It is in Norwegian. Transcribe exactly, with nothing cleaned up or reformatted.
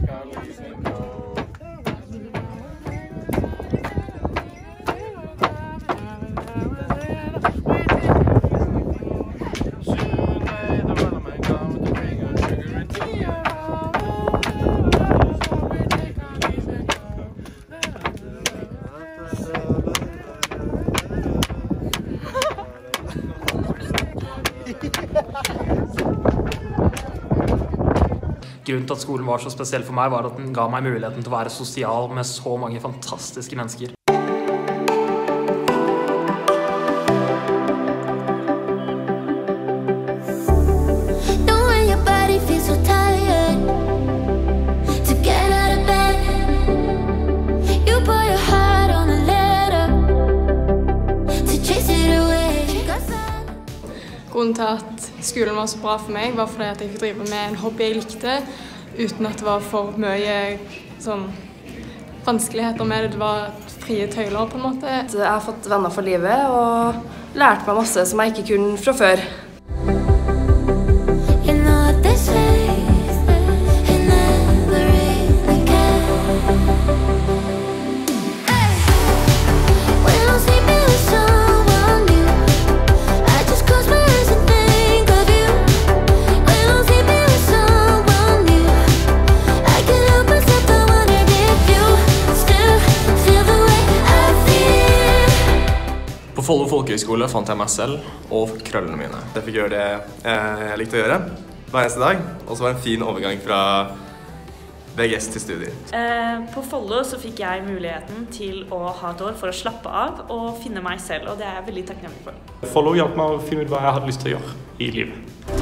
Grunnen til at skolen var så spesiell for meg, var at den ga meg muligheten til å være sosial med så mange fantastiske mennesker. Grunnen til at skolen var så bra for meg, var fordi at jeg fikk drive med en hobby jeg likte, uten at det var for mye sånn, vanskeligheter med det. Det var frie tøyler på en måte. Jeg har fått venner for livet og lært meg masse som jeg ikke kunne fra før. På Follo Folkehøgskole fant jeg meg selv og krøllene mine. Jeg fikk gjøre det jeg likte å gjøre hver eneste dag, og så var det en fin overgang fra V G S til studier. På Follo så fikk jeg muligheten til å ha et år for å slappe av og finne meg selv, og det er jeg veldig takknemlig for. Follo hjalp meg å finne ut hva jeg hadde lyst til å gjøre i livet.